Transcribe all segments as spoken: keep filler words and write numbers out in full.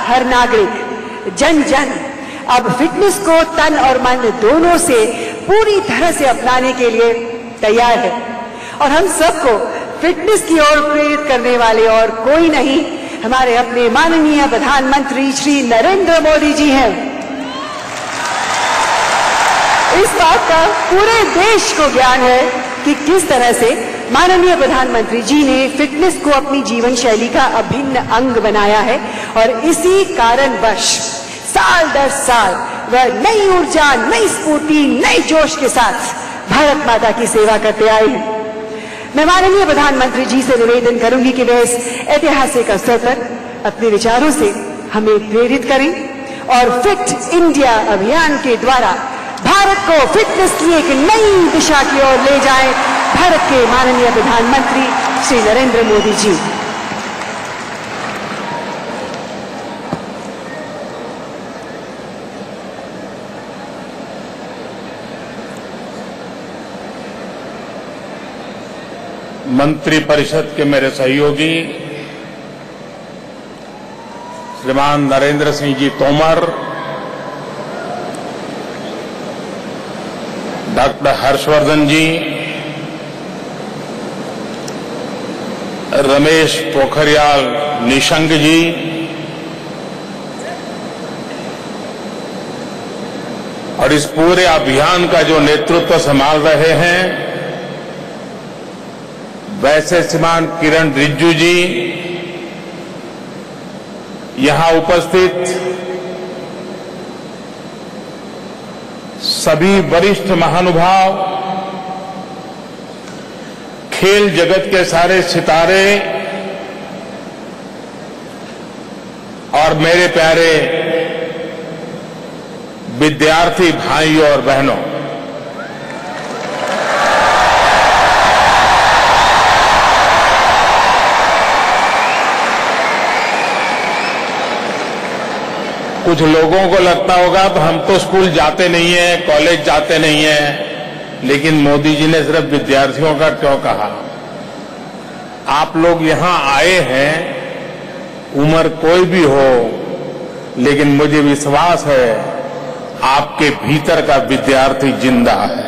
हर नागरिक, जन जन अब फिटनेस को तन और मन दोनों से पूरी तरह से अपनाने के लिए तैयार है। और हम सबको फिटनेस की ओर प्रेरित करने वाले और कोई नहीं, हमारे अपने माननीय प्रधानमंत्री श्री नरेंद्र मोदी जी हैं। इस बात का पूरे देश को ज्ञान है कि किस तरह से माननीय प्रधानमंत्री जी ने फिटनेस को अपनी जीवन शैली का अभिन्न अंग बनाया है और इसी कारणवश साल दर साल वह नई ऊर्जा, नई स्फूर्ति, नए जोश के साथ भारत माता की सेवा करते आए हैं। मैं माननीय प्रधानमंत्री जी से निवेदन करूंगी कि वे इस ऐतिहासिक अवसर पर अपने विचारों से हमें प्रेरित करें और फिट इंडिया अभियान के द्वारा भारत को फिटनेस की एक नई दिशा की ओर ले जाएं। भारत के माननीय प्रधानमंत्री श्री नरेंद्र मोदी जी। मंत्रिपरिषद के मेरे सहयोगी श्रीमान नरेंद्र सिंह जी तोमर, डॉक्टर हर्षवर्धन जी, रमेश पोखरियाल निशंक जी, और इस पूरे अभियान का जो नेतृत्व संभाल रहे हैं वैसे श्रीमान किरण रिजिजू जी, यहां उपस्थित सभी वरिष्ठ महानुभाव, खेल जगत के सारे सितारे और मेरे प्यारे विद्यार्थी भाइयों और बहनों, कुछ लोगों को लगता होगा तो हम तो स्कूल जाते नहीं हैं, कॉलेज जाते नहीं हैं, लेकिन मोदी जी ने सिर्फ विद्यार्थियों का क्यों कहा? आप लोग यहां आए हैं, उम्र कोई भी हो, लेकिन मुझे विश्वास है आपके भीतर का विद्यार्थी जिंदा है।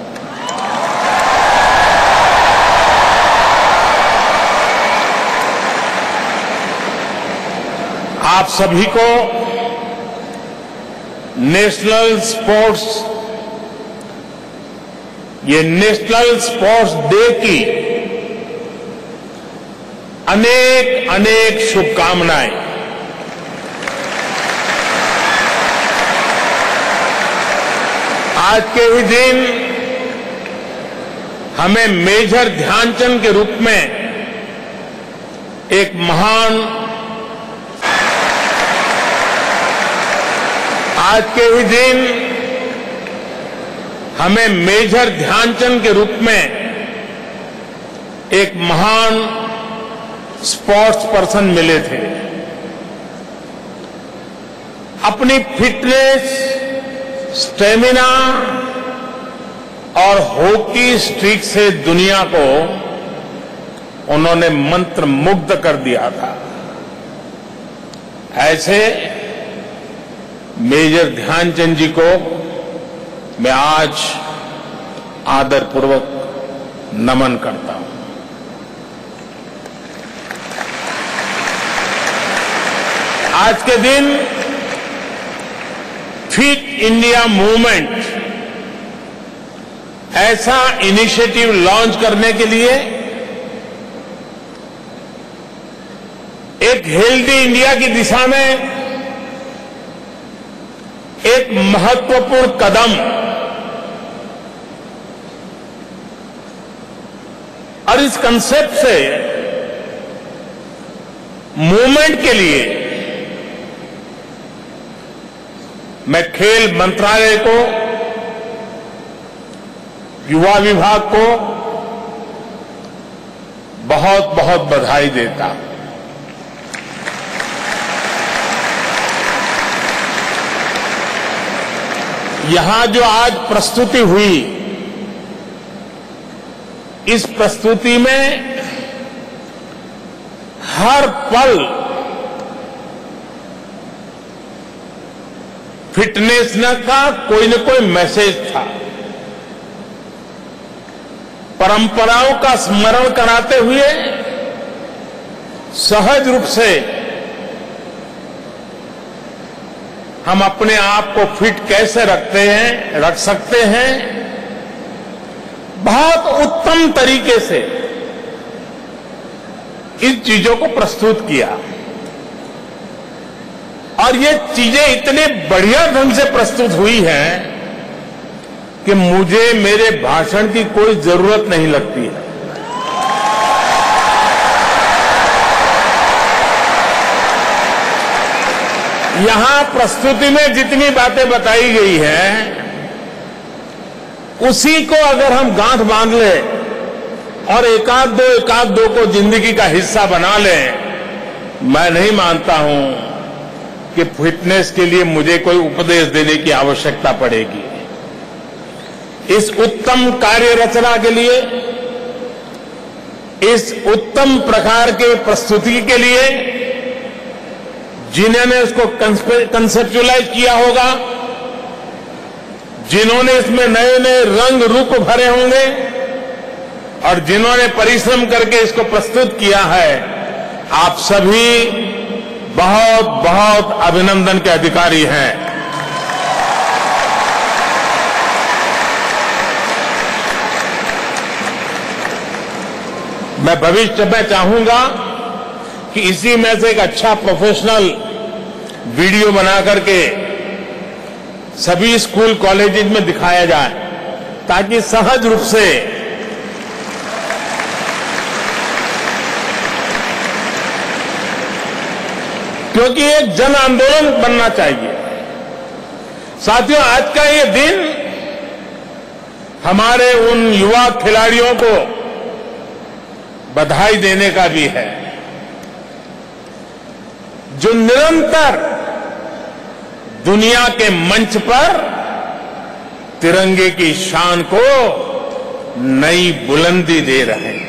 आप सभी को नेशनल स्पोर्ट्स ये नेशनल स्पोर्ट्स डे की अनेक अनेक शुभकामनाएं। आज के ही दिन हमें मेजर ध्यानचंद के रूप में एक महान आज के ही दिन हमें मेजर ध्यानचंद के रूप में एक महान स्पोर्ट्स पर्सन मिले थे। अपनी फिटनेस, स्टेमिना और हॉकी स्ट्रीक से दुनिया को उन्होंने मंत्र मुग्ध कर दिया था। ऐसे मेजर ध्यानचंद जी को मैं आज आदरपूर्वक नमन करता हूं। आज के दिन फिट इंडिया मूवमेंट ऐसा इनिशिएटिव लॉन्च करने के लिए, एक हेल्दी इंडिया की दिशा में एक महत्वपूर्ण कदम, और इस कंसेप्ट से मूवमेंट के लिए मैं खेल मंत्रालय को, युवा विभाग को बहुत बहुत बधाई देता हूं। यहां जो आज प्रस्तुति हुई, इस प्रस्तुति में हर पल फिटनेस न का कोई न कोई मैसेज था। परंपराओं का स्मरण कराते हुए सहज रूप से हम अपने आप को फिट कैसे रखते हैं रख सकते हैं, बहुत उत्तम तरीके से इन चीजों को प्रस्तुत किया। और ये चीजें इतने बढ़िया ढंग से प्रस्तुत हुई हैं कि मुझे मेरे भाषण की कोई जरूरत नहीं लगती है। यहां प्रस्तुति में जितनी बातें बताई गई हैं, उसी को अगर हम गांठ बांध लें और एकाध दो एकाध दो को जिंदगी का हिस्सा बना लें, मैं नहीं मानता हूं कि फिटनेस के लिए मुझे कोई उपदेश देने की आवश्यकता पड़ेगी। इस उत्तम कार्य रचना के लिए, इस उत्तम प्रकार के प्रस्तुति के लिए जिन्होंने इसको कंसेप्चुअलाइज किया होगा, जिन्होंने इसमें नए नए रंग रूप भरे होंगे और जिन्होंने परिश्रम करके इसको प्रस्तुत किया है, आप सभी बहुत बहुत अभिनंदन के अधिकारी हैं। मैं भविष्य में चाहूंगा कि इसी में से एक अच्छा प्रोफेशनल वीडियो बना करके सभी स्कूल कॉलेजेस में दिखाया जाए, ताकि सहज रूप से क्योंकि एक जन आंदोलन बनना चाहिए। साथियों, आज का ये दिन हमारे उन युवा खिलाड़ियों को बधाई देने का भी है जो निरंतर दुनिया के मंच पर तिरंगे की शान को नई बुलंदी दे रहे हैं।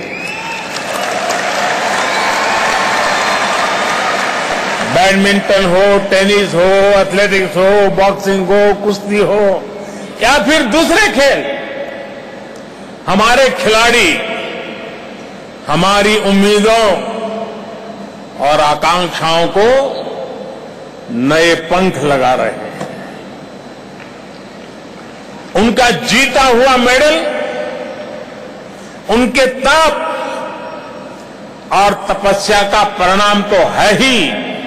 बैडमिंटन हो, टेनिस हो, एथलेटिक्स हो, बॉक्सिंग हो, कुश्ती हो या फिर दूसरे खेल, हमारे खिलाड़ी हमारी उम्मीदों और आकांक्षाओं को नए पंख लगा रहे हैं। उनका जीता हुआ मेडल, उनके तप और तपस्या का परिणाम तो है ही,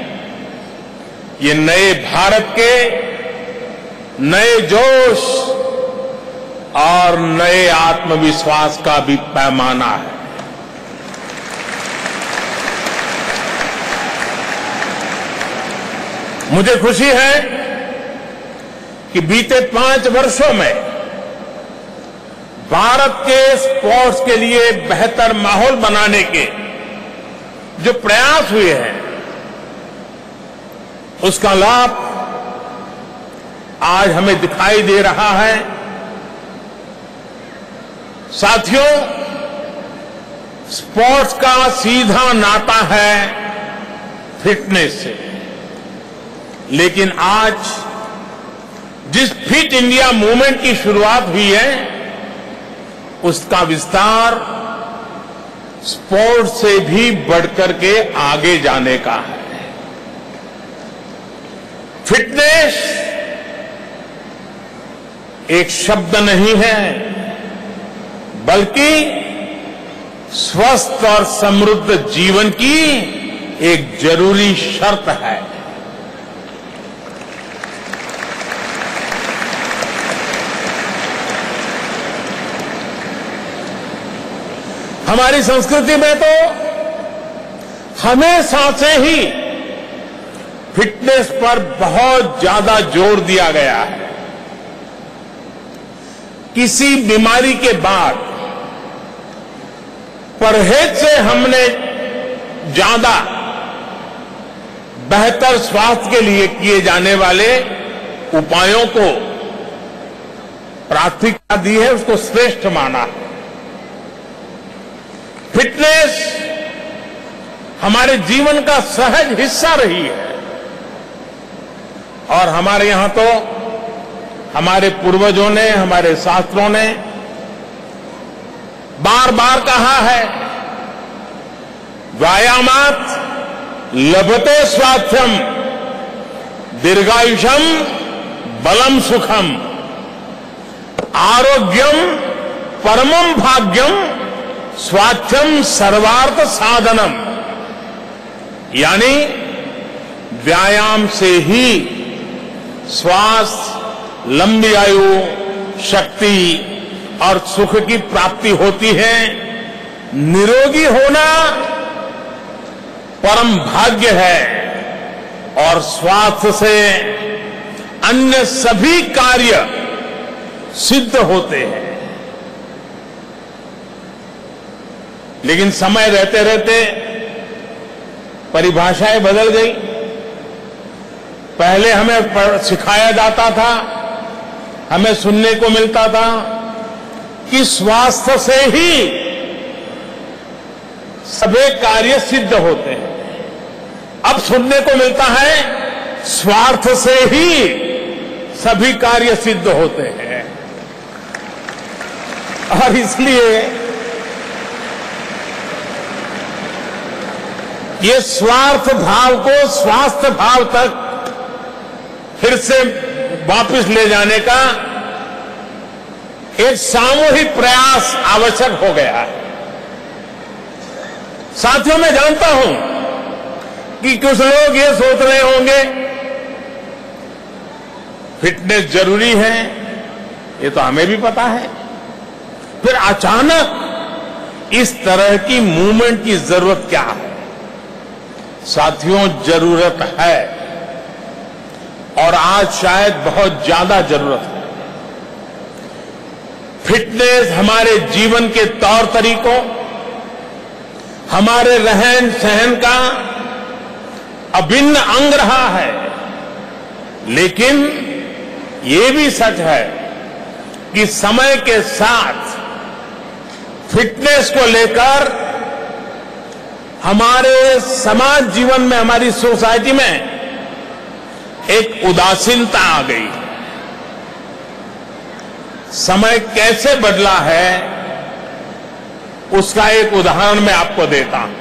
ये नए भारत के नए जोश और नए आत्मविश्वास का भी पैमाना है। मुझे खुशी है कि बीते पांच वर्षों में भारत के स्पोर्ट्स के लिए बेहतर माहौल बनाने के जो प्रयास हुए हैं, उसका लाभ आज हमें दिखाई दे रहा है। साथियों, स्पोर्ट्स का सीधा नाता है फिटनेस से, लेकिन आज जिस फिट इंडिया मूवमेंट की शुरुआत हुई है, उसका विस्तार स्पोर्ट्स से भी बढ़कर के आगे जाने का है। फिटनेस एक शब्द नहीं है, बल्कि स्वस्थ और समृद्ध जीवन की एक जरूरी शर्त है। हमारी संस्कृति में तो हमेशा से ही फिटनेस पर बहुत ज्यादा जोर दिया गया है। किसी बीमारी के बाद परहेज से हमने ज्यादा बेहतर स्वास्थ्य के लिए किए जाने वाले उपायों को प्राथमिकता दी है, उसको श्रेष्ठ माना है। फिटनेस हमारे जीवन का सहज हिस्सा रही है और हमारे यहां तो हमारे पूर्वजों ने, हमारे शास्त्रों ने बार बार कहा है, व्यायामात् लभते स्वास्थ्यम दीर्घायुषम बलम सुखम आरोग्यम परमम भाग्यम स्वास्थ्यम सर्वार्थ साधनम। यानी व्यायाम से ही स्वास्थ्य, लंबी आयु, शक्ति और सुख की प्राप्ति होती है। निरोगी होना परम भाग्य है और स्वास्थ्य से अन्य सभी कार्य सिद्ध होते हैं। लेकिन समय रहते रहते परिभाषाएं बदल गई। पहले हमें सिखाया जाता था, हमें सुनने को मिलता था कि स्वास्थ्य से ही सभी कार्य सिद्ध होते हैं। अब सुनने को मिलता है स्वार्थ से ही सभी कार्य सिद्ध होते हैं। और इसलिए ये स्वार्थ भाव को स्वास्थ्य भाव तक फिर से वापस ले जाने का एक सामूहिक प्रयास आवश्यक हो गया है। साथियों, मैं जानता हूं कि कुछ लोग ये सोच रहे होंगे फिटनेस जरूरी है, ये तो हमें भी पता है, फिर अचानक इस तरह की मूवमेंट की जरूरत क्या है? साथियों, जरूरत है और आज शायद बहुत ज्यादा जरूरत है। फिटनेस हमारे जीवन के तौर तरीकों, हमारे रहन सहन का अभिन्न अंग रहा है। लेकिन ये भी सच है कि समय के साथ फिटनेस को लेकर हमारे समाज जीवन में, हमारी सोसाइटी में एक उदासीनता आ गई। समय कैसे बदला है उसका एक उदाहरण मैं आपको देता हूं।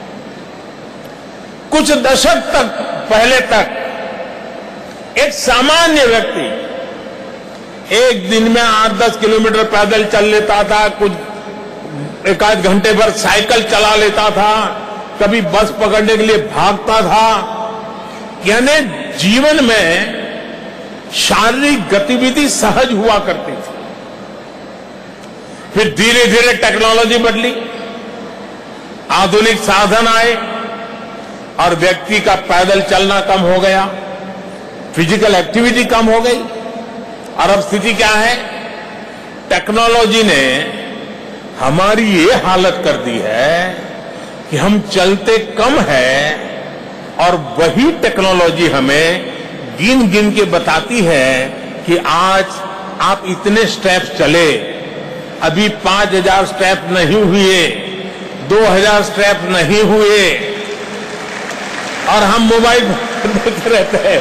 कुछ दशक तक पहले तक एक सामान्य व्यक्ति एक दिन में आठ दस किलोमीटर पैदल चल लेता था, कुछ एक आध घंटे भर साइकिल चला लेता था, कभी बस पकड़ने के लिए भागता था। यानी जीवन में शारीरिक गतिविधि सहज हुआ करती थी। फिर धीरे धीरे टेक्नोलॉजी बदली, आधुनिक साधन आए और व्यक्ति का पैदल चलना कम हो गया, फिजिकल एक्टिविटी कम हो गई। और अब स्थिति क्या है? टेक्नोलॉजी ने हमारी ये हालत कर दी है कि हम चलते कम है और वही टेक्नोलॉजी हमें गिन गिन के बताती है कि आज आप इतने स्टेप्स चले, अभी पांच हजार स्टेप नहीं हुए, दो हजार स्टेप नहीं हुए, और हम मोबाइल देखते रहते हैं।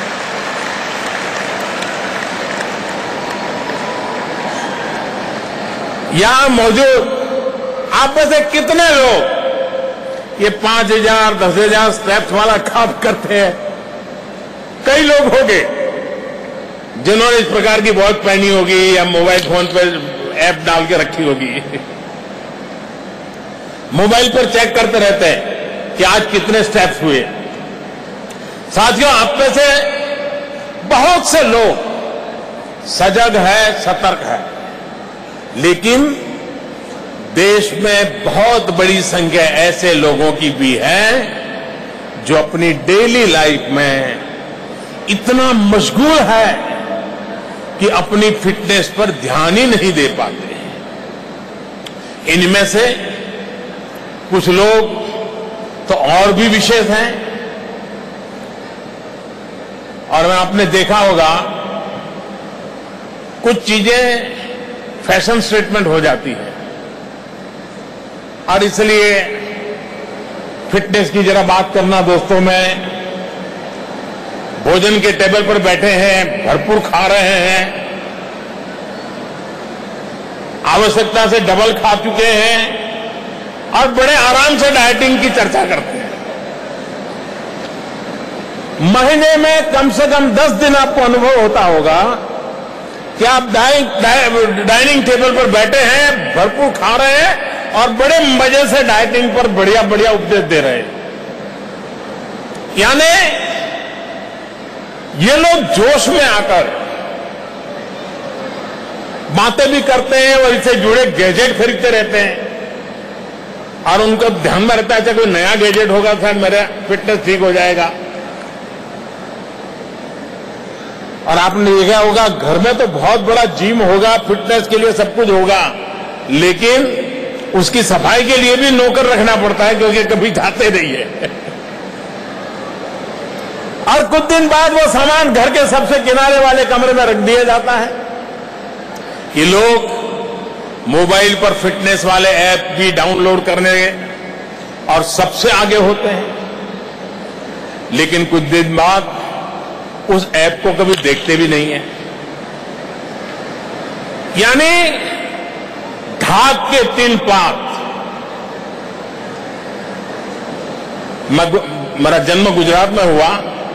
यहां मौजूद आप में से कितने लोग ये पांच हजार दस हजार स्टेप्स वाला काम करते हैं? कई लोग होंगे जिन्होंने इस प्रकार की वॉच पहनी होगी या मोबाइल फोन पर ऐप डाल के रखी होगी। मोबाइल पर चेक करते रहते हैं कि आज कितने स्टेप्स हुए। साथियों, आप में से बहुत से लोग सजग है, सतर्क है, लेकिन देश में बहुत बड़ी संख्या ऐसे लोगों की भी है जो अपनी डेली लाइफ में इतना मशगूल है कि अपनी फिटनेस पर ध्यान ही नहीं दे पाते। इनमें से कुछ लोग तो और भी विशेष हैं, और आपने देखा होगा कुछ चीजें फैशन स्टेटमेंट हो जाती है, और इसलिए फिटनेस की जरा बात करना दोस्तों में भोजन के टेबल पर बैठे हैं, भरपूर खा रहे हैं, आवश्यकता से डबल खा चुके हैं और बड़े आराम से डाइटिंग की चर्चा करते हैं। महीने में कम से कम दस दिन आपको अनुभव होता होगा कि आप डाइनिंग टेबल पर बैठे हैं, भरपूर खा रहे हैं और बड़े मजे से डाइटिंग पर बढ़िया बढ़िया उपदेश दे रहे हैं। यानी ये लोग जोश में आकर बातें भी करते हैं और इससे जुड़े गैजेट खरीदते रहते हैं और उनको ध्यान में रहता है कि कोई नया गैजेट होगा शायद मेरा फिटनेस ठीक हो जाएगा। और आपने देखा होगा घर में तो बहुत बड़ा जिम होगा, फिटनेस के लिए सब कुछ होगा, लेकिन उसकी सफाई के लिए भी नौकर रखना पड़ता है क्योंकि कभी जाते नहीं है। और कुछ दिन बाद वो सामान घर के सबसे किनारे वाले कमरे में रख दिया जाता है। ये लोग मोबाइल पर फिटनेस वाले ऐप भी डाउनलोड करने और सबसे आगे होते हैं, लेकिन कुछ दिन बाद उस ऐप को कभी देखते भी नहीं है। यानी धाक के तीन पात। मेरा जन्म गुजरात में हुआ।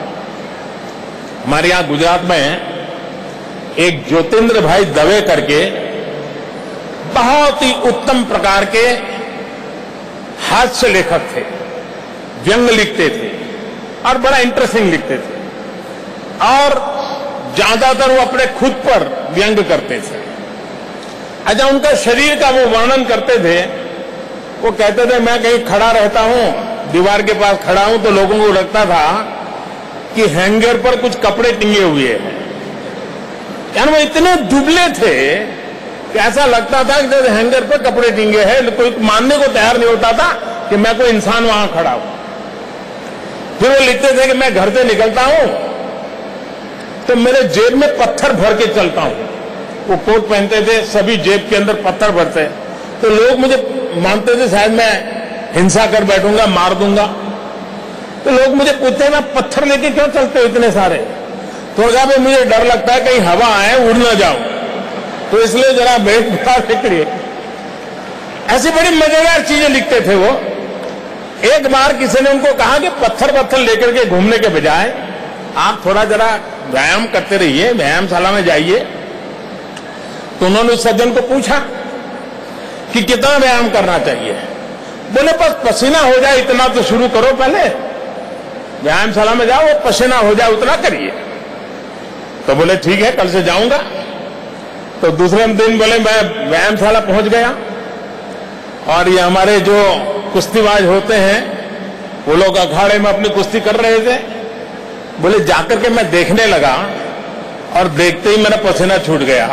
हमारे यहां गुजरात में एक ज्योतिंद्र भाई दवे करके बहुत ही उत्तम प्रकार के हास्य लेखक थे, व्यंग लिखते थे और बड़ा इंटरेस्टिंग लिखते थे और ज्यादातर वो अपने खुद पर व्यंग करते थे। अच्छा, उनका शरीर का वो वर्णन करते थे। वो कहते थे मैं कहीं खड़ा रहता हूं, दीवार के पास खड़ा हूं तो लोगों को लगता था कि हैंगर पर कुछ कपड़े टिंगे हुए हैं। यानी वो इतने दुबले थे कि ऐसा लगता था कि जैसे हैंगर पर कपड़े टिंगे हैं, कोई मानने को तैयार नहीं होता था कि मैं कोई इंसान वहां खड़ा हूं। फिर वो लिखते थे कि मैं घर से निकलता हूं तो मेरे जेब में पत्थर भर के चलता हूं। वो कोट पहनते थे, सभी जेब के अंदर पत्थर भरते, तो लोग मुझे मानते थे शायद मैं हिंसा कर बैठूंगा, मार दूंगा। तो लोग मुझे पूछते हैं ना पत्थर लेके क्यों चलते हो इतने सारे? तो कहा भाई मुझे डर लगता है कहीं हवा आए उड़ ना जाऊं, तो इसलिए जरा बेट बता देखिए। ऐसी बड़ी मजेदार चीजें लिखते थे वो। एक बार किसी ने उनको कहा कि पत्थर पत्थर लेकर के घूमने के बजाय आप थोड़ा जरा व्यायाम करते रहिए, व्यायामशाला में जाइए। तो उन्होंने उस सज्जन को पूछा कि कितना व्यायाम करना चाहिए। बोले बस पसीना हो जाए इतना तो शुरू करो, पहले व्यायामशाला में जाओ, पसीना हो जाए उतना करिए। तो बोले ठीक है, कल से जाऊंगा। तो दूसरे दिन बोले मैं व्यायामशाला पहुंच गया और ये हमारे जो कुश्तीबाज होते हैं वो लोग अखाड़े में अपनी कुश्ती कर रहे थे। बोले जाकर के मैं देखने लगा और देखते ही मेरा पसीना छूट गया।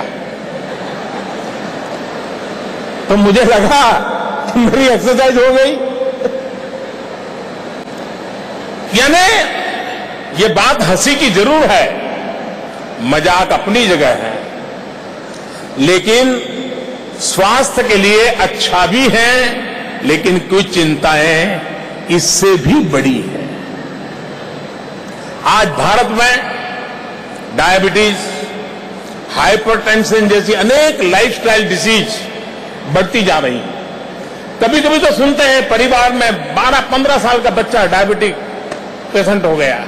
तो मुझे लगा कि मेरी एक्सरसाइज हो गई। यानी ये बात हंसी की जरूर है, मजाक अपनी जगह है, लेकिन स्वास्थ्य के लिए अच्छा भी है, लेकिन कुछ चिंताएं इससे भी बड़ी है। आज भारत में डायबिटीज, हाइपरटेंशन जैसी अनेक लाइफस्टाइल डिसीज बढ़ती जा रही है। कभी कभी तो सुनते हैं परिवार में बारह पंद्रह साल का बच्चा डायबिटिक पेशेंट हो गया।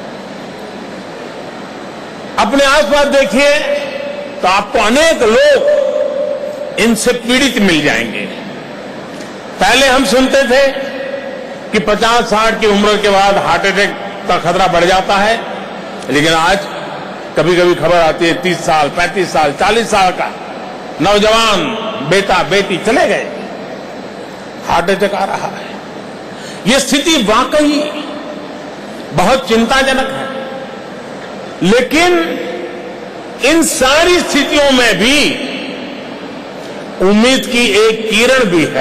अपने आसपास देखिए तो आपको अनेक लोग इनसे पीड़ित मिल जाएंगे। पहले हम सुनते थे कि पचास साठ की उम्र के बाद हार्ट अटैक का खतरा बढ़ जाता है, लेकिन आज कभी कभी खबर आती है तीस साल, पैंतीस साल, चालीस साल का नौजवान बेटा बेटी चले गए, हार्ट अटैक आ रहा है। यह स्थिति वाकई बहुत चिंताजनक है। लेकिन इन सारी स्थितियों में भी उम्मीद की एक किरण भी है।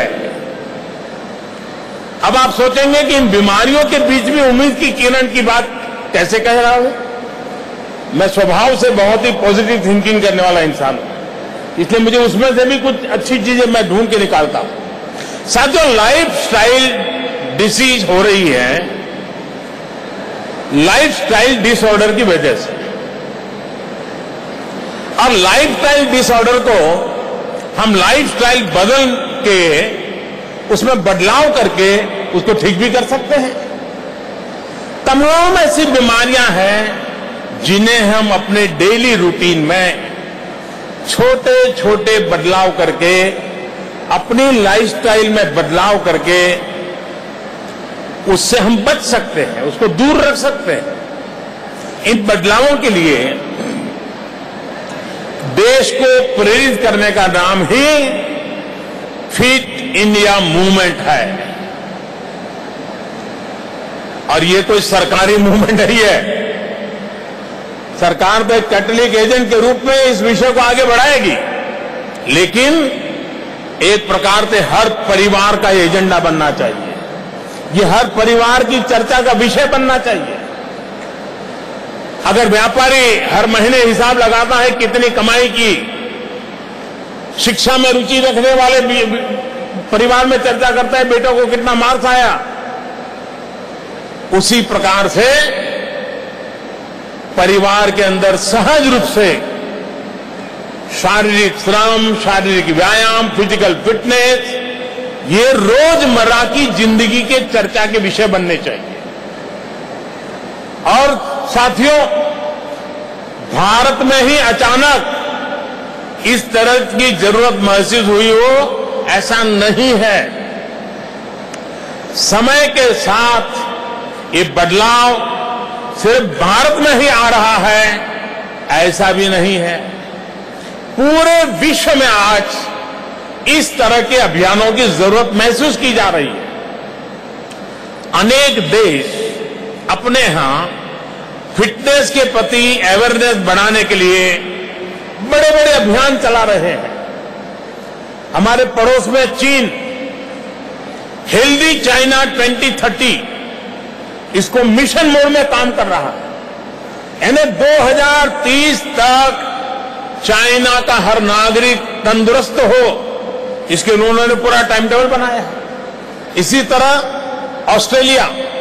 अब आप सोचेंगे कि इन बीमारियों के बीच भी उम्मीद की किरण की बात कैसे कह रहा हूं। मैं स्वभाव से बहुत ही पॉजिटिव थिंकिंग करने वाला इंसान हूं, इसलिए मुझे उसमें से भी कुछ अच्छी चीजें मैं ढूंढ के निकालता हूं। साथ जो लाइफ स्टाइल डिसीज हो रही है, लाइफस्टाइल डिसऑर्डर की वजह से। और लाइफस्टाइल डिसऑर्डर को हम लाइफस्टाइल बदल के उसमें बदलाव करके उसको ठीक भी कर सकते हैं। तमाम ऐसी बीमारियां हैं जिन्हें हम अपने डेली रूटीन में छोटे छोटे बदलाव करके, अपनी लाइफस्टाइल में बदलाव करके उससे हम बच सकते हैं, उसको दूर रख सकते हैं। इन बदलावों के लिए देश को प्रेरित करने का नाम ही फिट इंडिया मूवमेंट है। और ये कोई सरकारी मूवमेंट नहीं है। सरकार तो एक कैटलिक एजेंट के रूप में इस विषय को आगे बढ़ाएगी, लेकिन एक प्रकार से हर परिवार का एजेंडा बनना चाहिए। ये हर परिवार की चर्चा का विषय बनना चाहिए। अगर व्यापारी हर महीने हिसाब लगाता है कितनी कमाई की, शिक्षा में रुचि रखने वाले परिवार में चर्चा करता है बेटों को कितना मार्क्स आया, उसी प्रकार से परिवार के अंदर सहज रूप से शारीरिक श्रम, शारीरिक व्यायाम, फिजिकल फिटनेस, ये रोजमर्रा की जिंदगी के चर्चा के विषय बनने चाहिए। और साथियों, भारत में ही अचानक इस तरह की जरूरत महसूस हुई हो, ऐसा नहीं है। समय के साथ ये बदलाव सिर्फ भारत में ही आ रहा है, ऐसा भी नहीं है। पूरे विश्व में आज इस तरह के अभियानों की जरूरत महसूस की जा रही है। अनेक देश अपने यहां फिटनेस के प्रति अवेयरनेस बढ़ाने के लिए बड़े बड़े अभियान चला रहे हैं। हमारे पड़ोस में चीन हेल्दी चाइना ट्वेंटी थर्टी इसको मिशन मोड में काम कर रहा है। यानी दो हज़ार तीस तक चाइना का हर नागरिक तंदुरुस्त हो, इसके लिए उन्होंने पूरा टाइम टेबल बनाया है। इसी तरह ऑस्ट्रेलिया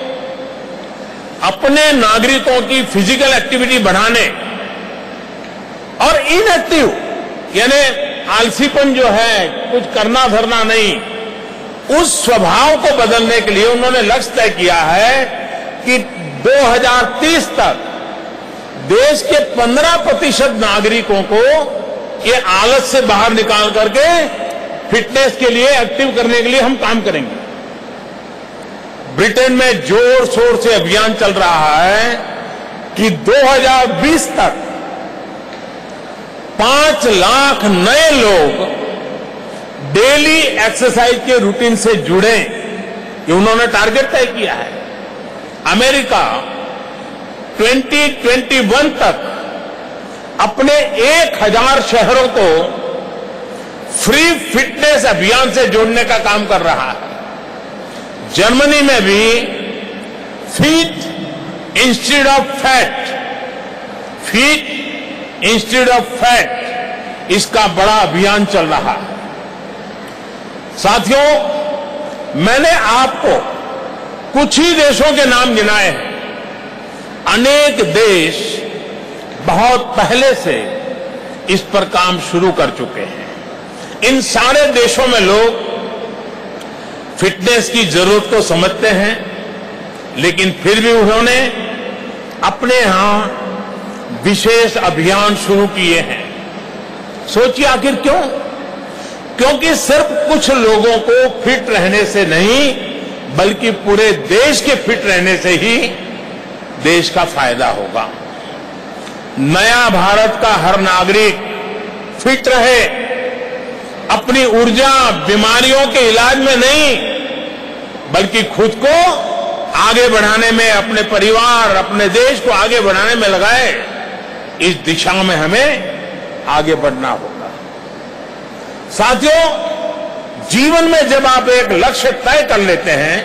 अपने नागरिकों की फिजिकल एक्टिविटी बढ़ाने और इनएक्टिव यानी आलसीपन जो है, कुछ करना धरना नहीं, उस स्वभाव को बदलने के लिए उन्होंने लक्ष्य तय किया है कि दो हज़ार तीस तक देश के पंद्रह प्रतिशत नागरिकों को ये आलस से बाहर निकाल करके फिटनेस के लिए एक्टिव करने के लिए हम काम करेंगे। ब्रिटेन में जोर शोर से अभियान चल रहा है कि दो हज़ार बीस तक पांच लाख नए लोग डेली एक्सरसाइज के रूटीन से जुड़े, ये उन्होंने टारगेट तय किया है। अमेरिका दो हज़ार इक्कीस तक अपने एक हज़ार शहरों को फ्री फिटनेस अभियान से जोड़ने का काम कर रहा है। जर्मनी में भी fit instead of fat, fit instead of fat, इसका बड़ा अभियान चल रहा है। साथियों, मैंने आपको कुछ ही देशों के नाम गिनाए हैं। अनेक देश बहुत पहले से इस पर काम शुरू कर चुके हैं। इन सारे देशों में लोग फिटनेस की जरूरत को समझते हैं, लेकिन फिर भी उन्होंने अपने यहां विशेष अभियान शुरू किए हैं। सोचिए आखिर क्यों? क्योंकि सिर्फ कुछ लोगों को फिट रहने से नहीं, बल्कि पूरे देश के फिट रहने से ही देश का फायदा होगा। नया भारत का हर नागरिक फिट रहे, अपनी ऊर्जा बीमारियों के इलाज में नहीं, बल्कि खुद को आगे बढ़ाने में, अपने परिवार, अपने देश को आगे बढ़ाने में लगाए, इस दिशा में हमें आगे बढ़ना होगा। साथियों, जीवन में जब आप एक लक्ष्य तय कर लेते हैं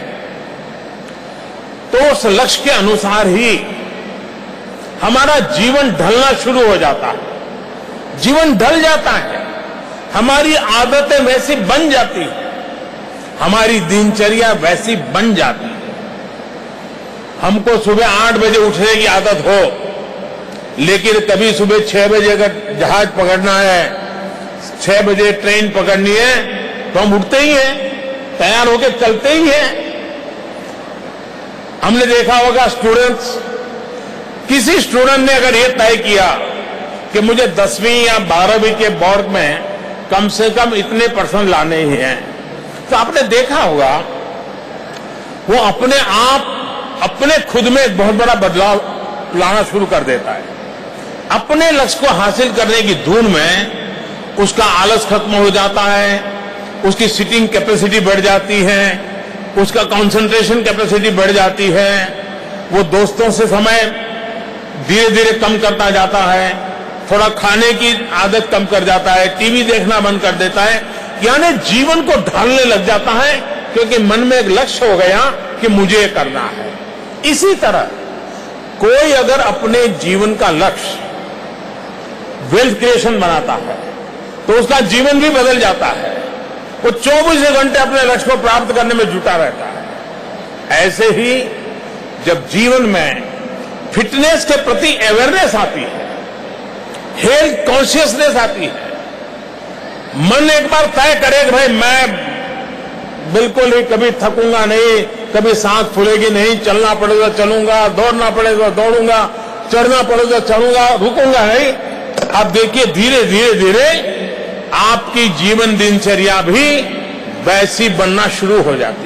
तो उस लक्ष्य के अनुसार ही हमारा जीवन ढलना शुरू हो जाता है। जीवन ढल जाता है, हमारी आदतें वैसी बन जाती हैं, हमारी दिनचर्या वैसी बन जाती है। हमको सुबह आठ बजे उठने की आदत हो, लेकिन कभी सुबह छह बजे अगर जहाज पकड़ना है, छह बजे ट्रेन पकड़नी है, तो हम उठते ही हैं, तैयार होकर चलते ही हैं। हमने देखा होगा स्टूडेंट्स, किसी स्टूडेंट ने अगर ये तय किया कि मुझे दसवीं या बारहवीं के बोर्ड में कम से कम इतने परसेंट लाने ही हैं, तो आपने देखा होगा वो अपने आप अपने खुद में एक बहुत बड़ा बदलाव लाना शुरू कर देता है। अपने लक्ष्य को हासिल करने की धुन में उसका आलस खत्म हो जाता है, उसकी सिटिंग कैपेसिटी बढ़ जाती है, उसका कंसंट्रेशन कैपेसिटी बढ़ जाती है, वो दोस्तों से समय धीरे धीरे कम करता जाता है, थोड़ा खाने की आदत कम कर जाता है, टीवी देखना बंद कर देता है, यानी जीवन को ढालने लग जाता है, क्योंकि मन में एक लक्ष्य हो गया कि मुझे करना है। इसी तरह कोई अगर अपने जीवन का लक्ष्य वेल्थ क्रिएशन बनाता है तो उसका जीवन भी बदल जाता है, वो चौबीस घंटे अपने लक्ष्य को प्राप्त करने में जुटा रहता है। ऐसे ही जब जीवन में फिटनेस के प्रति अवेयरनेस आती है, हेल्थ कॉन्शियसनेस आती है, मन एक बार तय करे कि भाई मैं बिल्कुल ही कभी थकूंगा नहीं, कभी सांस फूलेगी नहीं, चलना पड़ेगा चलूंगा, दौड़ना पड़ेगा दौड़ूंगा, चढ़ना पड़ेगा चढ़ूंगा, रुकूंगा नहीं। आप देखिए धीरे धीरे धीरे आपकी जीवन दिनचर्या भी वैसी बनना शुरू हो जाती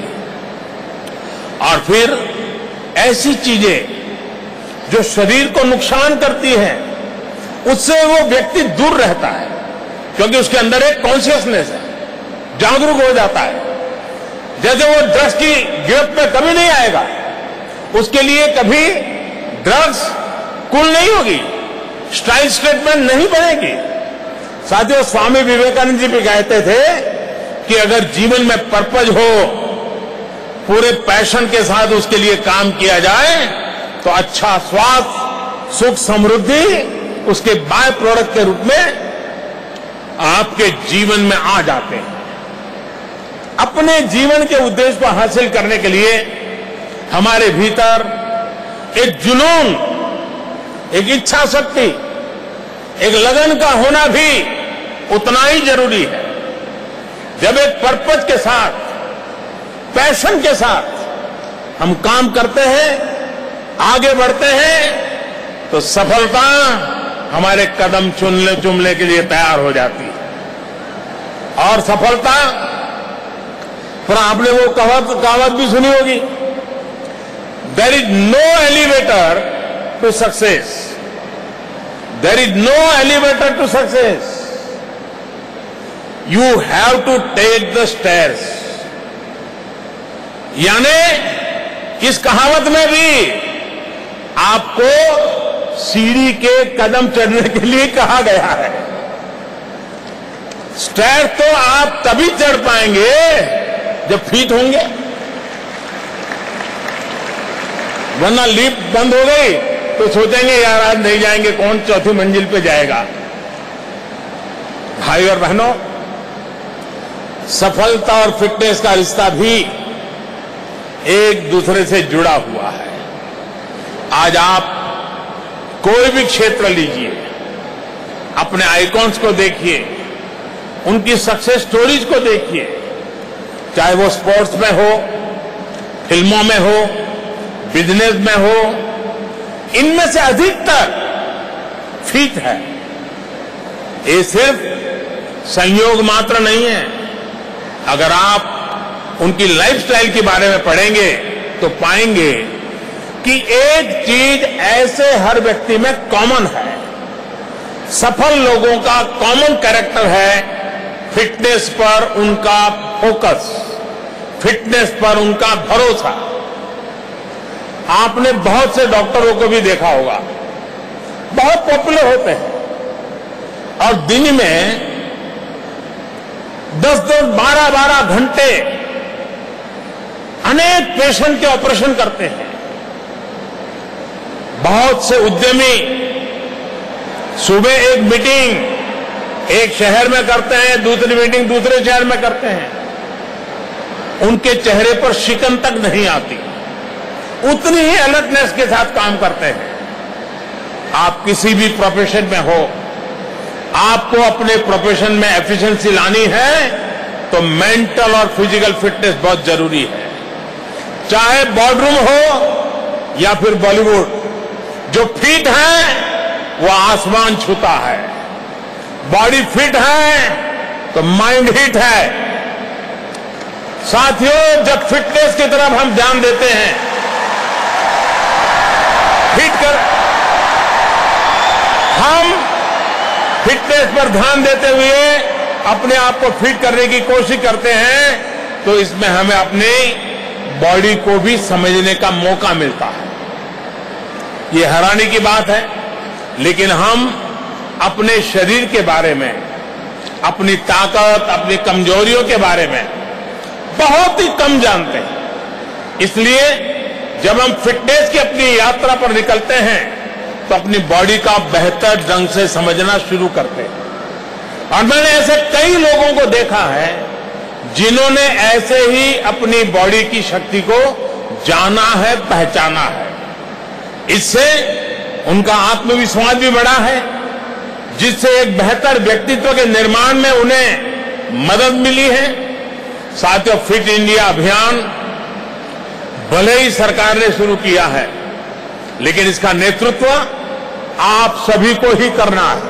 है। और फिर ऐसी चीजें जो शरीर को नुकसान करती हैं, उससे वो व्यक्ति दूर रहता है, क्योंकि उसके अंदर एक कॉन्शियसनेस है, जागरूक हो जाता है। जैसे वो ड्रग्स की गिरफ्त में कभी नहीं आएगा, उसके लिए कभी ड्रग्स कुल नहीं होगी, स्टाइल स्टेटमेंट नहीं बनेगी। साथियों, स्वामी विवेकानंद जी भी कहते थे कि अगर जीवन में पर्पज हो, पूरे पैशन के साथ उसके लिए काम किया जाए, तो अच्छा स्वास्थ्य, सुख, समृद्धि उसके बाय प्रोडक्ट के रूप में आपके जीवन में आ जाते हैं। अपने जीवन के उद्देश्य को हासिल करने के लिए हमारे भीतर एक जुनून, एक इच्छा शक्ति, एक लगन का होना भी उतना ही जरूरी है। जब एक पर्पज के साथ, पैशन के साथ हम काम करते हैं, आगे बढ़ते हैं, तो सफलता हमारे कदम चुनने चुमने के लिए तैयार हो जाती है। और सफलता, फिर आपने वो कहावत कहावत भी सुनी होगी, there is no elevator to success, there is no elevator to success, you have to take the stairs. यानी इस कहावत में भी आपको सीढ़ी के कदम चढ़ने के लिए कहा गया है। स्टेयर तो आप तभी चढ़ पाएंगे जब फिट होंगे, वरना लिफ्ट बंद हो गई तो सोचेंगे यार आज नहीं जाएंगे, कौन चौथी मंजिल पे जाएगा। भाई और बहनों, सफलता और फिटनेस का रिश्ता भी एक दूसरे से जुड़ा हुआ है। आज आप कोई भी क्षेत्र लीजिए, अपने आइकॉन्स को देखिए, उनकी सक्सेस स्टोरीज को देखिए, चाहे वो स्पोर्ट्स में हो, फिल्मों में हो, बिजनेस में हो, इनमें से अधिकतर फिट है। ये सिर्फ संयोग मात्र नहीं है। अगर आप उनकी लाइफस्टाइल के बारे में पढ़ेंगे तो पाएंगे कि एक चीज ऐसे हर व्यक्ति में कॉमन है। सफल लोगों का कॉमन कैरेक्टर है फिटनेस पर उनका फोकस, फिटनेस पर उनका भरोसा। आपने बहुत से डॉक्टरों को भी देखा होगा, बहुत पॉपुलर होते हैं और दिन में दस दस बारह बारह घंटे अनेक पेशेंट के ऑपरेशन करते हैं। बहुत से उद्यमी सुबह एक मीटिंग एक शहर में करते हैं, दूसरी मीटिंग दूसरे शहर में करते हैं। उनके चेहरे पर शिकन तक नहीं आती, उतनी ही अलर्टनेस के साथ काम करते हैं। आप किसी भी प्रोफेशन में हो, आपको अपने प्रोफेशन में एफिशिएंसी लानी है तो मेंटल और फिजिकल फिटनेस बहुत जरूरी है। चाहे बोर्डरूम हो या फिर बॉलीवुड, जो फिट है वो आसमान छूता है। बॉडी फिट है तो माइंड हिट है। साथियों, जब फिटनेस की तरफ हम ध्यान देते हैं, फिट कर हम फिटनेस पर ध्यान देते हुए अपने आप को फिट करने की कोशिश करते हैं, तो इसमें हमें अपनी बॉडी को भी समझने का मौका मिलता है। ये हैरानी की बात है, लेकिन हम अपने शरीर के बारे में, अपनी ताकत, अपनी कमजोरियों के बारे में बहुत ही कम जानते हैं। इसलिए जब हम फिटनेस की अपनी यात्रा पर निकलते हैं तो अपनी बॉडी का बेहतर ढंग से समझना शुरू करते हैं। और मैंने ऐसे कई लोगों को देखा है जिन्होंने ऐसे ही अपनी बॉडी की शक्ति को जाना है, पहचाना है। इससे उनका आत्मविश्वास भी बढ़ा है, जिससे एक बेहतर व्यक्तित्व के निर्माण में उन्हें मदद मिली है। साथियों, फिट इंडिया अभियान भले ही सरकार ने शुरू किया है, लेकिन इसका नेतृत्व आप सभी को ही करना है।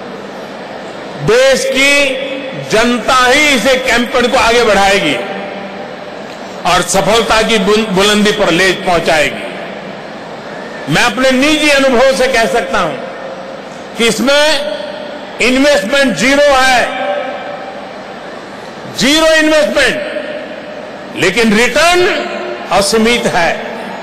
देश की जनता ही इसे कैंपेन को आगे बढ़ाएगी और सफलता की बुलंदी पर ले पहुंचाएगी। मैं अपने निजी अनुभव से कह सकता हूं कि इसमें इन्वेस्टमेंट जीरो है, जीरो इन्वेस्टमेंट, लेकिन रिटर्न असीमित है।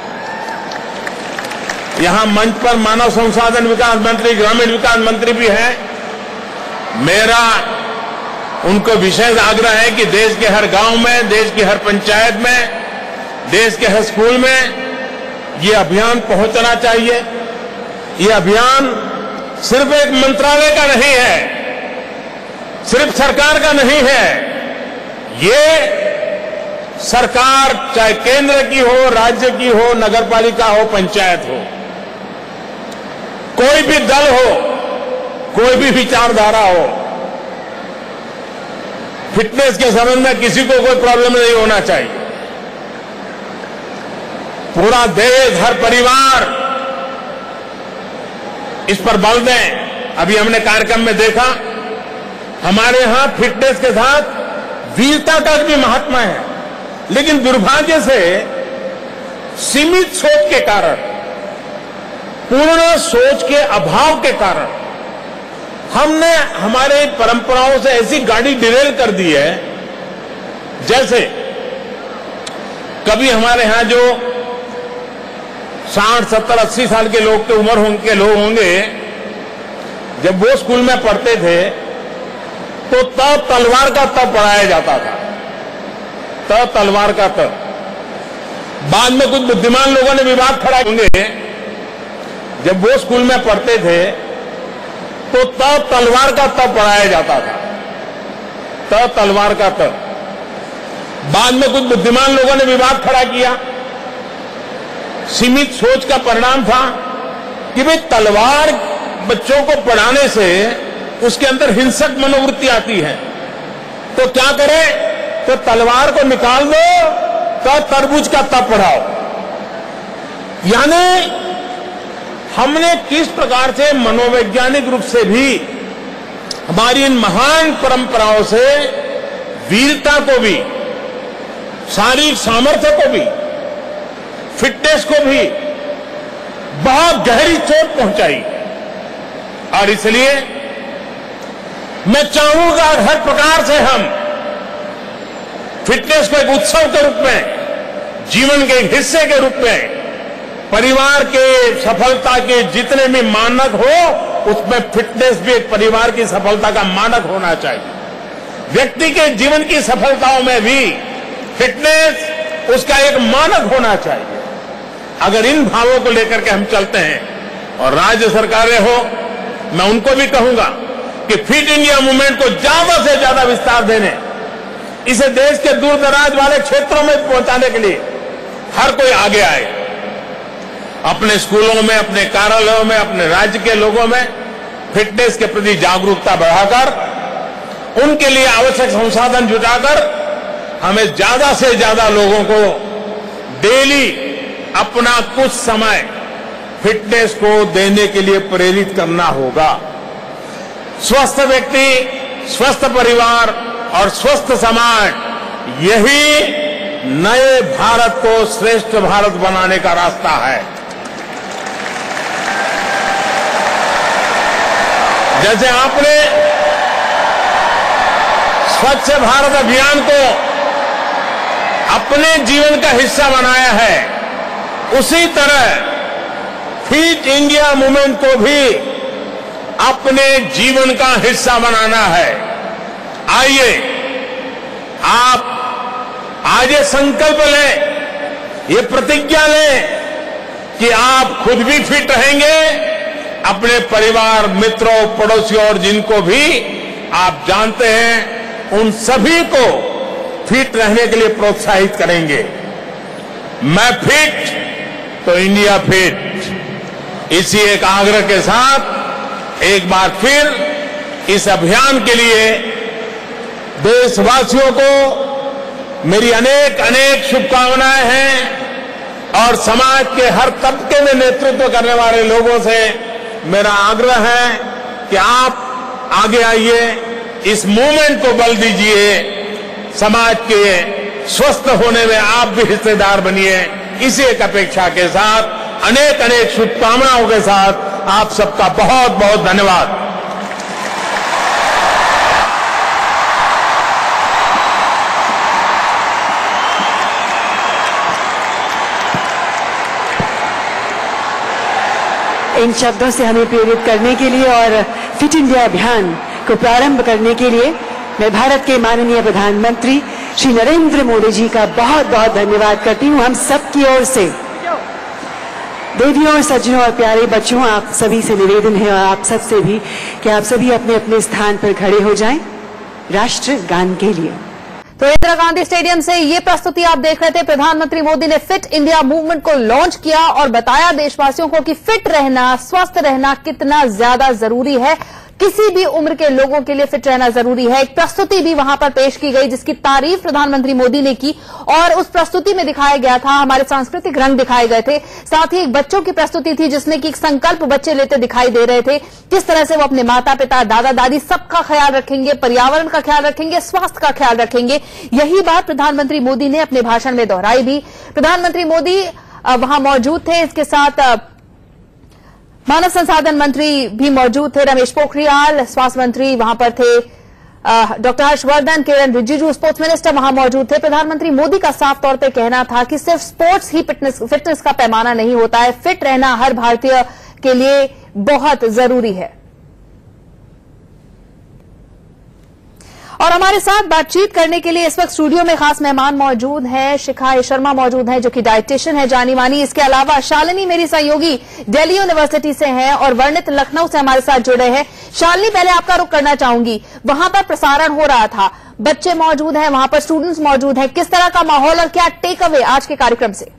यहां मंच पर मानव संसाधन विकास मंत्री, ग्रामीण विकास मंत्री भी हैं। मेरा उनको विशेष आग्रह है कि देश के हर गांव में, देश की हर पंचायत में, देश के हर स्कूल में ये अभियान पहुंचना चाहिए। ये अभियान सिर्फ एक मंत्रालय का नहीं है, सिर्फ सरकार का नहीं है। ये सरकार, चाहे केंद्र की हो, राज्य की हो, नगरपालिका हो, पंचायत हो, कोई भी दल हो, कोई भी विचारधारा हो, फिटनेस के संबंध में किसी को कोई प्रॉब्लम नहीं होना चाहिए। पूरा देश, हर परिवार इस पर बल दें। अभी हमने कार्यक्रम में देखा, हमारे यहां फिटनेस के साथ वीरता का भी महात्मा है, लेकिन दुर्भाग्य से सीमित सोच के कारण, पूर्ण सोच के अभाव के कारण हमने हमारे परंपराओं से ऐसी गाड़ी डिरेल कर दी है। जैसे कभी हमारे यहां जो साठ सत्तर अस्सी साल के लोग के उम्र होंगे लोग होंगे, जब वो स्कूल में पढ़ते थे तो तब तलवार का तब पढ़ाया जाता था, तब तलवार का तब। बाद में कुछ बुद्धिमान लोगों ने विवाद खड़ा होंगे, जब वो स्कूल में पढ़ते थे तो तब तलवार का तब पढ़ाया जाता था, तब तलवार का तब। बाद में कुछ बुद्धिमान लोगों ने विवाद खड़ा किया। सीमित सोच का परिणाम था कि भाई तलवार बच्चों को पढ़ाने से उसके अंदर हिंसक मनोवृत्ति आती है, तो क्या करें, तो तलवार को निकाल दो, तो तरबूज का तब पढ़ाओ। यानी हमने किस प्रकार से मनोवैज्ञानिक रूप से भी हमारी इन महान परंपराओं से वीरता को भी, शारीरिक सामर्थ्य को भी, फिटनेस को भी बहुत गहरी चोट पहुंचाई। और इसलिए मैं चाहूंगा हर प्रकार से हम फिटनेस को एक उत्सव के रूप में, जीवन के एक हिस्से के रूप में, परिवार के सफलता के जितने भी मानक हो, उसमें फिटनेस भी एक परिवार की सफलता का मानक होना चाहिए। व्यक्ति के जीवन की सफलताओं में भी फिटनेस उसका एक मानक होना चाहिए। अगर इन भावों को लेकर के हम चलते हैं, और राज्य सरकारें हो, मैं उनको भी कहूंगा कि फिट इंडिया मूवमेंट को ज्यादा से ज्यादा विस्तार देने, इसे देश के दूर दराज वाले क्षेत्रों में पहुंचाने के लिए हर कोई आगे आए। अपने स्कूलों में, अपने कार्यालयों में, अपने राज्य के लोगों में फिटनेस के प्रति जागरूकता बढ़ाकर उनके लिए आवश्यक संसाधन जुटाकर हमें ज्यादा से ज्यादा लोगों को डेली अपना कुछ समय फिटनेस को देने के लिए प्रेरित करना होगा। स्वस्थ व्यक्ति, स्वस्थ परिवार और स्वस्थ समाज, यही नए भारत को श्रेष्ठ भारत बनाने का रास्ता है। जैसे आपने स्वच्छ भारत अभियान को अपने जीवन का हिस्सा बनाया है, उसी तरह फिट इंडिया मूवमेंट को भी अपने जीवन का हिस्सा बनाना है। आइए आप आज ये संकल्प लें, ये प्रतिज्ञा लें कि आप खुद भी फिट रहेंगे, अपने परिवार, मित्रों, पड़ोसियों और जिनको भी आप जानते हैं उन सभी को फिट रहने के लिए प्रोत्साहित करेंगे। मैं फिट तो इंडिया फिट, इसी एक आग्रह के साथ एक बार फिर इस अभियान के लिए देशवासियों को मेरी अनेक अनेक शुभकामनाएं हैं और समाज के हर तबके में नेतृत्व करने वाले लोगों से मेरा आग्रह है कि आप आगे आइए, इस मूवमेंट को बल दीजिए, समाज के स्वस्थ होने में आप भी हिस्सेदार बनिए। इसी एक अपेक्षा के साथ अनेक अनेक शुभकामनाओं के साथ आप सबका बहुत बहुत धन्यवाद। इन शब्दों से हमें प्रेरित करने के लिए और फिट इंडिया अभियान को प्रारंभ करने के लिए मैं भारत के माननीय प्रधानमंत्री श्री नरेंद्र मोदी जी का बहुत बहुत धन्यवाद करती हूं। हम सबकी ओर से देवियों और सज्जनों और प्यारे बच्चों, आप सभी से निवेदन है और आप सबसे भी कि आप सभी अपने अपने स्थान पर खड़े हो जाएं राष्ट्र गान के लिए। तो इंदिरा गांधी स्टेडियम से ये प्रस्तुति आप देख रहे थे। प्रधानमंत्री मोदी ने फिट इंडिया मूवमेंट को लॉन्च किया और बताया देशवासियों को कि फिट रहना, स्वस्थ रहना कितना ज्यादा जरूरी है। किसी भी उम्र के लोगों के लिए फिट रहना जरूरी है। एक प्रस्तुति भी वहां पर पेश की गई जिसकी तारीफ प्रधानमंत्री मोदी ने की और उस प्रस्तुति में दिखाया गया था, हमारे सांस्कृतिक रंग दिखाए गए थे। साथ ही एक बच्चों की प्रस्तुति थी जिसमें कि एक संकल्प बच्चे लेते दिखाई दे रहे थे, किस तरह से वो अपने माता पिता, दादा दादी सबका ख्याल रखेंगे, पर्यावरण का ख्याल रखेंगे, स्वास्थ्य का ख्याल रखेंगे। यही बात प्रधानमंत्री मोदी ने अपने भाषण में दोहराई भी। प्रधानमंत्री मोदी वहां मौजूद थे, इसके साथ मानव संसाधन मंत्री भी मौजूद थे, रमेश पोखरियाल, स्वास्थ्य मंत्री वहां पर थे, doctor Harshvardhan, Kiren Rijiju, sports minister वहां मौजूद थे। प्रधानमंत्री मोदी का साफ तौर पे कहना था कि सिर्फ स्पोर्ट्स ही फिटनेस फिटनेस का पैमाना नहीं होता है, फिट रहना हर भारतीय के लिए बहुत जरूरी है। और हमारे साथ बातचीत करने के लिए इस वक्त स्टूडियो में खास मेहमान मौजूद हैं। शिखा शर्मा मौजूद हैं जो कि डाइटिशियन है जानी मानी। इसके अलावा शालिनी मेरी सहयोगी दिल्ली यूनिवर्सिटी से हैं और वर्णित लखनऊ से हमारे साथ जुड़े हैं। शालिनी, पहले आपका रुख करना चाहूंगी, वहां पर प्रसारण हो रहा था, बच्चे मौजूद हैं, वहां पर स्टूडेंट्स मौजूद हैं, किस तरह का माहौल और क्या टेक अवे आज के कार्यक्रम से?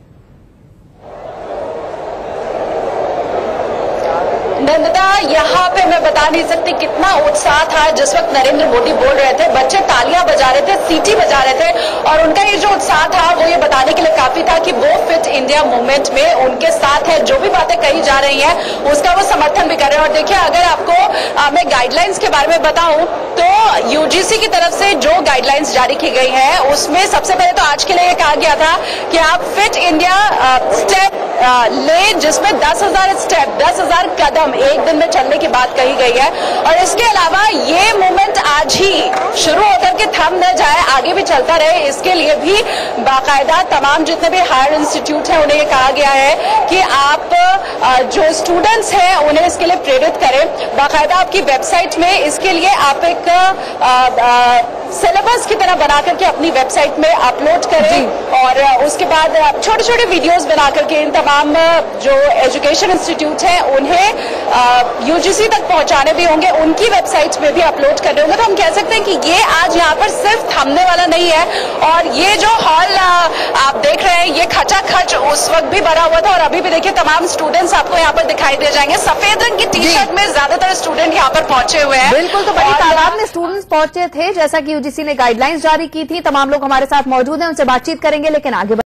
नंदिता, यहाँ पे मैं बता नहीं सकती कितना उत्साह था जिस वक्त नरेंद्र मोदी बोल रहे थे। बच्चे तालियां बजा रहे थे, सीटी बजा रहे थे और उनका ये जो उत्साह था वो ये बताने के लिए काफी था कि वो फिट इंडिया मूवमेंट में उनके साथ है। जो भी बातें कही जा रही हैं उसका वो समर्थन भी कर रहे हैं। और देखिए, अगर आपको आ, मैं गाइडलाइंस के बारे में बताऊं तो यूजीसी की तरफ से जो गाइडलाइंस जारी की गई है उसमें सबसे पहले तो आज के लिए कहा गया था कि आप फिट इंडिया स्टेप ले, जिसमें दस हजार स्टेप, दस हजार कदम एक दिन में चलने की बात कही गई है। और इसके अलावा ये मूवमेंट आज ही शुरू होकर के थम न जाए, आगे भी चलता रहे, इसके लिए भी बाकायदा तमाम जितने भी हायर इंस्टीट्यूट हैं उन्हें ये कहा गया है कि आप जो स्टूडेंट्स हैं उन्हें इसके लिए प्रेरित करें। बाकायदा आपकी वेबसाइट में इसके लिए आप एक सिलेबस की तरह बना करके अपनी वेबसाइट में अपलोड करें और उसके बाद छोटे छोटे वीडियोस बना करके इन तमाम जो एजुकेशन इंस्टीट्यूट हैं उन्हें यूजीसी तक पहुंचाने भी होंगे, उनकी वेबसाइट्स में भी अपलोड करने होंगे। तो हम कह सकते हैं कि ये आज यहाँ पर सिर्फ थमने वाला नहीं है। और ये जो हॉल आप देख रहे हैं ये खचाखच उस वक्त भी भरा हुआ था और अभी भी देखिए तमाम स्टूडेंट्स आपको यहाँ पर दिखाई दे जाएंगे। सफेद रंग की टी शर्ट में ज्यादातर स्टूडेंट यहाँ पर पहुंचे हुए हैं। बिल्कुल, तो बड़ी तादाद में स्टूडेंट्स पहुंचे थे, जैसा कि यूजीसी ने गाइडलाइंस जारी की थी। तमाम लोग हमारे साथ मौजूद हैं, उनसे बातचीत करेंगे, लेकिन आगे